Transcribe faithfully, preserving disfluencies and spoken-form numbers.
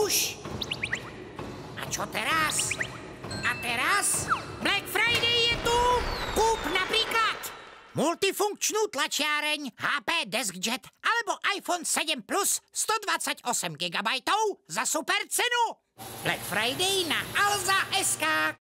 už. A čo teraz? A teraz? Black Friday je tu! Kúp napríklad multifunkčnú tlačiareň há pé DeskJet alebo iPhone sedem plus stodvadsaťosem gigabajtov za super cenu. Black Friday na alza bodka es ká.